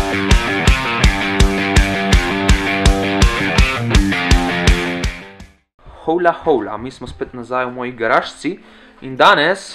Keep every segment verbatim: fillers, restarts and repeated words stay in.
Hola, hola, mi smo spet nazaj v moji garažci in danes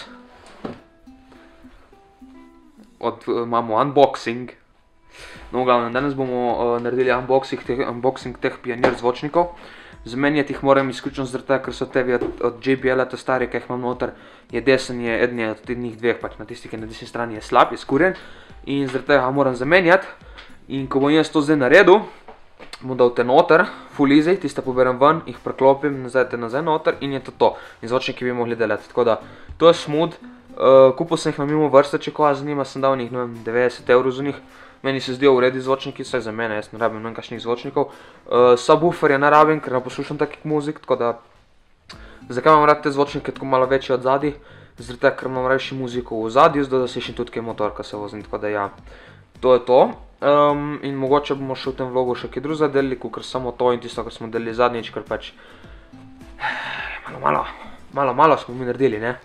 od, imamo unboxing. No, v glavnem, danes bomo uh, naredili unboxing teh, unboxing teh Pioneer zvočnikov. Zamenjati jih moram izključno zaradi tega, ker so tebi od, od J B L-a, te stari, ki jih imam noter, je desen, je eden je od njih dveh, pač na tisti, ki na desni strani je slab, je skurjen. In zaradi tega moram zamenjati. In ko bom jaz to zdaj naredil, bom dal te noter, full easy, tiste poberem ven, jih preklopim, nazaj te nazaj noter in je to to. In zvočniki bi mogli delati, tako da to je smooth. Uh, kupil sem jih na mimo vrste, če koga zanima, sem dal njih, ne vem, devetdeset evrov za njih. Meni se zdijo v redi zvočniki, vsaj za mene, jaz ne rabim ne vem kakšnih zvočnikov. Uh, subwooferja ne rabim, ker ne poslušam takih muzik, tako da... Zakaj imam rad te zvočnike tako malo večji od zadaj? Zaradi tega, ker imam rajši muziko v zadju, zato da slišim tudi kaj motor, ko se vozim, tako da ja. To je to. Um, in mogoče bomo še v tem vlogu še kaj drugega delili, ker samo to in tisto, kar smo delili zadnjič, ker pač... Malo, malo, malo, malo smo mi naredili, ne?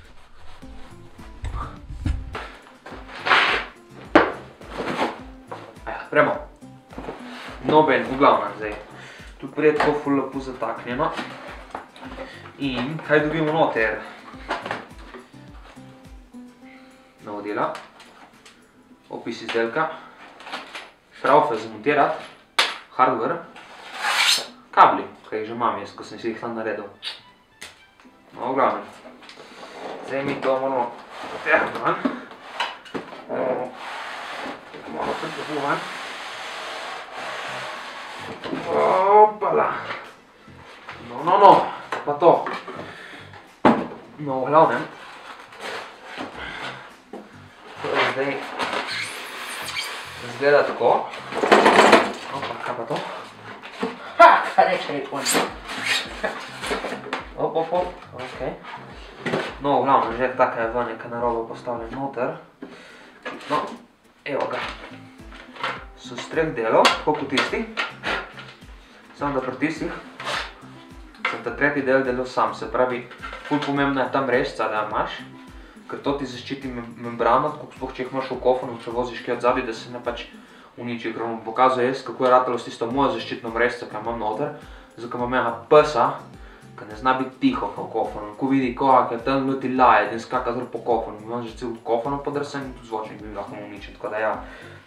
Premo. Noben, v glavnem zdaj. Tu prije tako ful lepo zataknjeno. In kaj dobimo noter? Navodila. Opis izdelka. Šraufe za montirati. Hardware. Kabli, kaj jih že imam jaz, ko sem si jih tam naredil. No, v glavnem. Zdaj mi to moramo potehniti ven. Malo se tako ven. Opala. No, no, no, pa to. No, v glavnem. To je zdaj izgleda tako. Opa, kaj pa to? Ha, kaj reče je pojma. Op, op, op, okej. No, v glavnem, že taka je ven neka naroba postavljen noter. No, evo ga. So z treh delov, tako kot tisti. Samo da pri tistih sem ta tretji del delal sam, se pravi, ful pomembna je tam rezca, da imaš, ker to ti zaščiti membrano, sploh če jih imaš v kofanu, če voziš kaj od zadaj, da se ne pač uniči, ker vam pokazuje jaz, kako je ratalo s tisto mojo zaščitno mrežco, ki imam noter, zato ker imam enega psa, ki ne zna biti tiho v kofanu, ko vidi koga, ki je tam loti laje, in skaka zelo po kofanu, imam že cel kofanu podrsen in tudi zvočnik bi lahko uničen, tako da ja.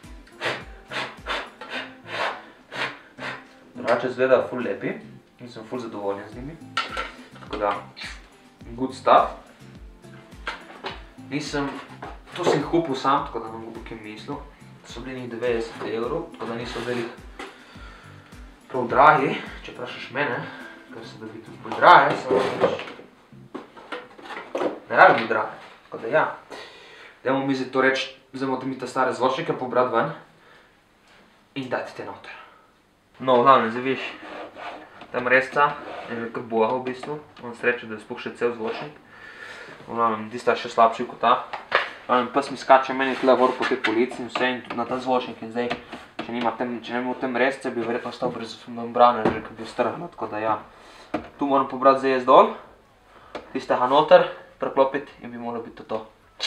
Drugače izgleda ful lepi in sem ful zadovoljen z njimi. Tako da, good stuff. Nisem, to sem jih kupil sam, tako da ne bom kaj mislil. So bili njih devetdeset evrov, tako da niso bili prav dragi, če vprašaš mene, ker se da bi tudi bolj drage, samo nič. Ne rabim biti drage, tako da ja. Dajmo mi zdaj to reči, vzemo mi te stare zvočnike pobrati ven in dati te noter. No, v glavnem, zdaj viš, tam rezca je že kar boha v bistvu, imam srečo, da je sploh še cel zvočnik. V glavnem, tista je še slabši kot ta. V glavnem, pes mi skače meni tle gor po tej polici in vse in tudi na ta zvočnik in zdaj, če nima tem rezce, bi verjetno ostal brez membrane, že kad bi strhla, tako da ja. Tu moram pobrati zdaj jaz dol, tistega noter, preklopiti in bi moralo biti to to.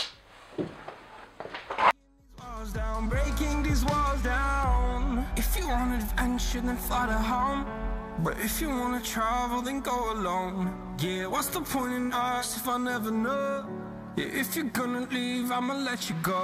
If you want adventure, then fly to home. But if you wanna travel, then go alone. Yeah, what's the point in us if I never know? Yeah, if you're gonna leave, I'ma let you go.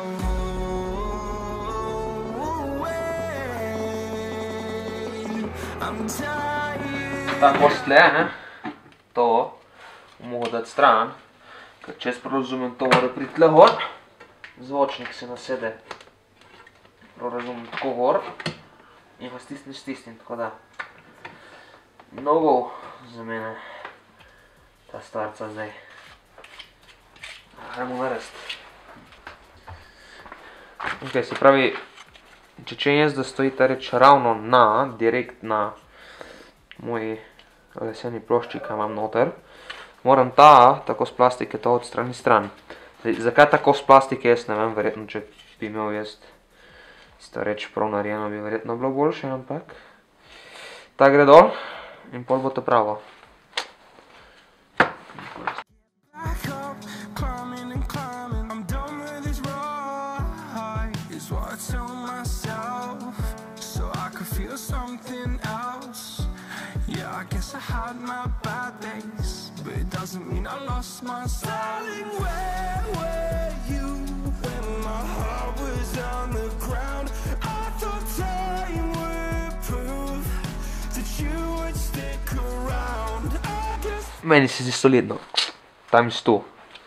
I'm tired. Tako stle, ne? To mogo dati stran, ker če jaz razumem, to mora priti tle gor. Zvočnik se nasede, razumem, tako gor. In pa stisneš stisnim, tako da mnogo za mene ta starca zdaj. Gremo narediti. Ok, se pravi, če če jaz da stoji ta reč ravno na, direkt na moji leseni plošči, ki imam noter, moram ta, tako z plastike, to odstrani stran. Zakaj tako z plastike, jaz ne vem, verjetno, če bi imel jaz isto reč prav narejeno, bi verjetno bilo boljše, ampak ta gre dol in pol bo to pravo. is what I tell myself. Yes, I had my bad days, but it doesn't mean I lost my darling. Where were you when my heart was on the ground? I thought time would prove that you would stick around. I guess Meni se zdi solidno. Times two.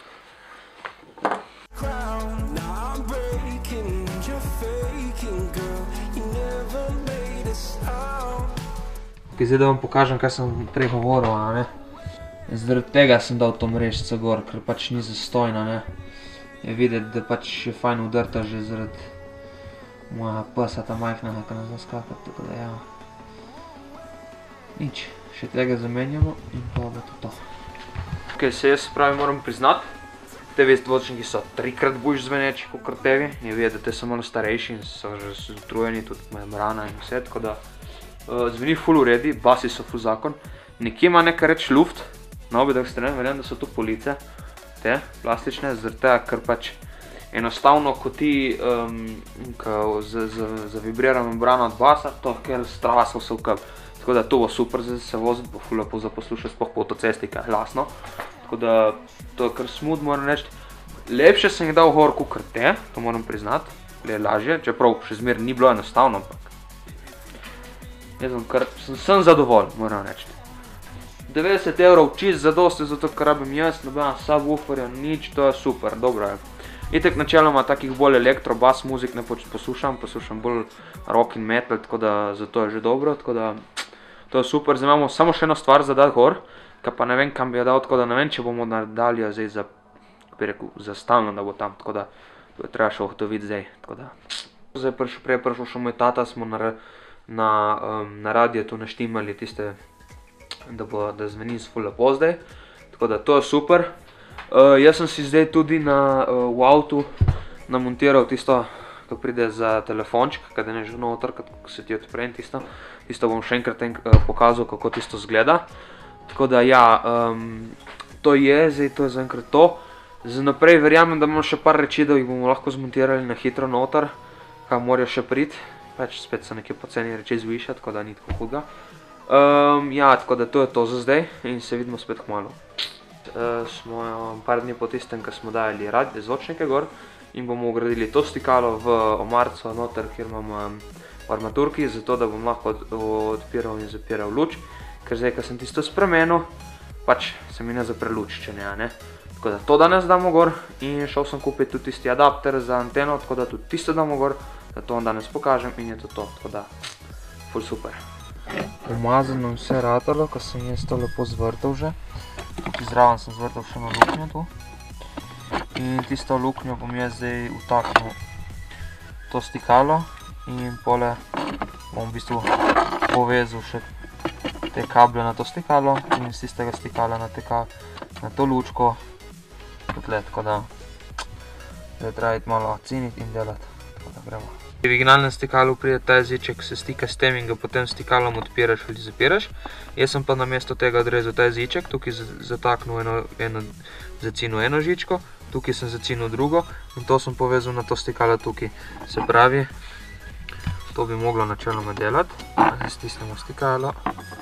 crown. Now I'm breaking and you're faking, girl. You never made a sound. Zdaj, da vam pokažem, kaj sem prej govoril, a ne. Zaradi tega sem dal to mrežico gor, ker pač ni zastojna, ne. Je videti, da pač je fajn udrta že zaradi moja psa, ta majhnega, ki ne zna skakati, tako da ja. Nič, še tega zamenjamo in pa bo to to. Ok, se jaz pravi moram priznati, T V zvočniki so trikrat boljši zveneči kot T V. Je videti, da te so malo starejši in so že utrujeni, tudi membrana in vse, tako da zveni ful uredi, basi so ful zakon. Nekje ima nekaj reč luft, na obedeh straneh, verjam, da so to police, te plastične, zaradi tega, ker pač enostavno, ko ti zavibrira membrana od basa, to ker strasa vse v kap. Tako da to bo super za se voziti, bo ful lepo za poslušati, sploh po avtocesti, kaj je glasno. Tako da to je kar smooth, moram reči. Lepše sem jih dal gor kakor te, to moram priznati, le lažje, čeprav še zmer ni bilo enostavno, ampak jaz sem kar, sem zadovoljen, moram reči. devetdeset evrov čist zadosti, zato ker rabim jaz, nobena subwooferja, nič, to je super, dobro je. Itek načeloma takih bolj elektro, bas muzik ne poslušam, poslušam bolj rock in metal, tako da zato je že dobro, tako da to je super. Zdaj imamo samo še eno stvar za dati gor, ka pa ne vem, kam bi jo dal, tako da ne vem, če bomo nadalje zdaj za, bi rekel, za stalno, da bo tam, tako da to je treba še ugotoviti zdaj, tako da. Zdaj prišel, prej prišel še moj tata, smo na, na, um, na radiju tu naštimali tiste, da bo, da zveni ful lepo zdaj, tako da to je super. Uh, jaz sem si zdaj tudi na, uh, v avtu namontiral tisto, ko pride za telefonček, kada ne že noter, ko se ti odprem tisto. Tisto bom še enkrat enk, uh, pokazal, kako tisto zgleda. Tako da ja, um, to je, zdaj to je zaenkrat to. Za naprej verjamem, da imamo še par reči, da jih bomo lahko zmontirali na hitro noter, kaj morajo še priti. Pač spet so neke poceni reči zviša, tako da ni tako hudega. Um, ja, tako da to je to za zdaj in se vidimo spet kmalu. Uh, smo par dni po tistem, ko smo dajali radio, zvočnike gor in bomo ugradili to stikalo v omarco noter, kjer imam um, v armaturki, zato da bom lahko od, odpiral in zapiral luč, ker zdaj, ko sem tisto spremenil, pač se mi ne zapre luč, če ne, ne. Tako da to danes damo gor in šel sem kupiti tudi tisti adapter za anteno, tako da tudi tisto damo gor, da to vam danes pokažem in je to to, tako da ful super. Umazano vse ratalo, ko sem jaz to lepo zvrtal že. Tukaj zraven sem zvrtal še na luknjo tu. In tisto luknjo bom jaz zdaj vtaknil to stikalo in pole bom v bistvu povezal še te kable na to stikalo in z tistega stikala na, teka, na to lučko tukaj, tako da zdaj treba iti malo ceniti in delati, tako da gremo. V originalnem stikalu pride ta jeziček, se stika s tem in ga potem stikalom odpiraš ali zapiraš. Jaz sem pa namesto tega odrezal ta jeziček, tukaj zataknil eno, eno, zacinil eno žičko, tukaj sem zacinil drugo in to sem povezal na to stikalo tukaj. Se pravi, to bi moglo načeloma delati. Zdaj stisnemo stikalo.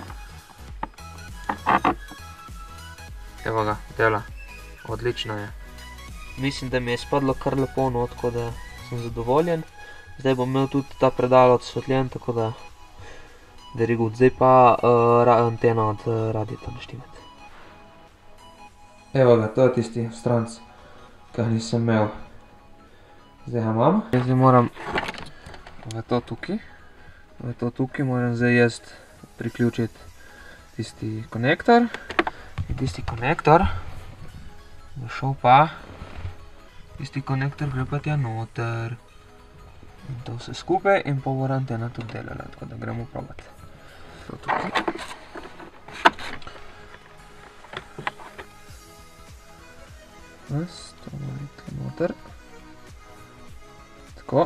Evo ga, dela. Odlično je. Mislim, da mi je spadlo kar lepo not, tako da sem zadovoljen. Zdaj bom imel tudi ta predal odsvetljen, tako da very good. Zdaj pa uh, antena od uh, radita naštimati. Evo ga, to je tisti stranc, ki ga nisem imel. Zdaj ga imam. Zdaj moram v to tukaj, v to tukaj moram zdaj jaz priključiti tisti konektor. In tisti konektor bo šel pa, tisti konektor gre pa tja noter. In to vse skupaj in pa bo antena tudi delala, tako da gremo probati. To tukaj. Vas, to mora iti noter. Tako.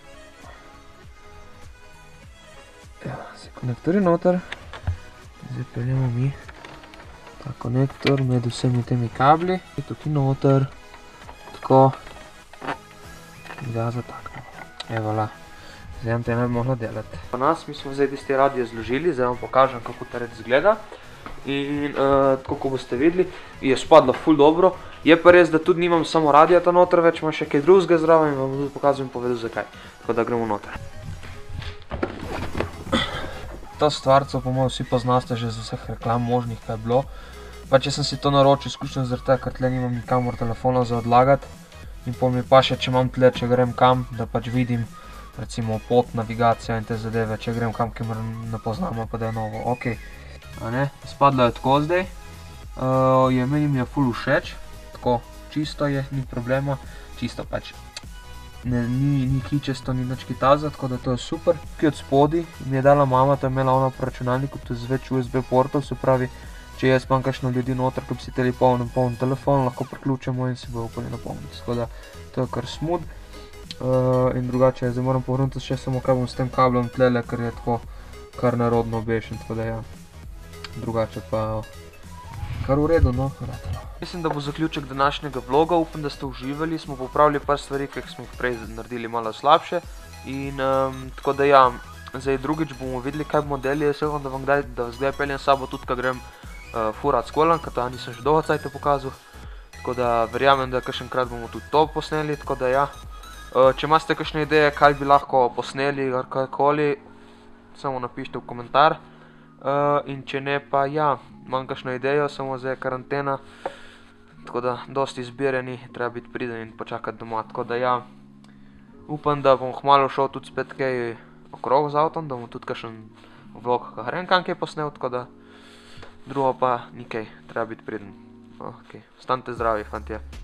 Evo, se konektor je noter. Zdaj peljemo mi ta konektor med vsemi temi kabli. Je tukaj noter. Tako. In ga zataknemo. Evola, zdaj antena bi mogla delati. Po nas, mi smo zdaj tisti radio zložili, zdaj vam pokažem, kako ta red izgleda. In uh, tako, ko boste videli, je spadlo ful dobro. Je pa res, da tudi nimam samo radijata noter več, imam še kaj drugega zraven in vam bom tudi pokazal in povedal zakaj. Tako da gremo noter. To stvarco po mojem vsi poznaste že z vseh reklam možnih, kaj je bilo. Pa če sem si to naročil izključno zaradi tega, ker tle nimam nikamor telefona za odlagati. In pol mi pa še, če imam tle, če grem kam, da pač vidim recimo pot, navigacijo in te zadeve, če grem kam, ki ne poznamo, pa da je novo, ok. A ne, spadlo je tako zdaj. Uh, je, meni mi je ful všeč, tako čisto je, ni problema, čisto pač. Ne, ni, ni kičesto, ni nič kitaza, tako da to je super. Tukaj od spodi mi je dala mama, to je imela ona po računalniku, to je z več U S B portov, se pravi, če jaz imam kakšno ljudi noter, ki bi si teli polnen poln telefon, lahko priključimo in si bojo upali napolniti. Tako da, to je kar smooth. Uh, in drugače, zdaj moram povrniti še samo kaj bom s tem kablom tlele, ker je tako kar narodno obešen, tako da ja. Drugače pa kar v redu, no, ratalo. Mislim, da bo zaključek današnjega vloga, upam, da ste uživali, smo popravili par stvari, ki smo jih prej naredili malo slabše. In um, tako da ja, zdaj drugič bomo videli, kaj bomo delili, jaz upam, da vam kdaj, da vas kdaj peljem s sabo tudi, ko grem uh, furat s kolan, ker to nisem že dolgo cajt pokazal. Tako da verjamem, da kakšenkrat bomo tudi to posneli, tako da ja. Uh, če imate kakšne ideje, kaj bi lahko posneli, ali kakoli, samo napišite v komentar. Uh, in če ne, pa ja, imam kakšno idejo, samo zdaj je karantena, tako da dosti izbireni, treba biti priden in počakati doma, tako da ja, upam, da bom kmalu šel tudi spet kaj okrog z avtom, da bom tudi kakšen vlog, ka grem kam kaj posnel, tako da drugo pa nikaj, treba biti priden. Ok, ostanite zdravi, fantje.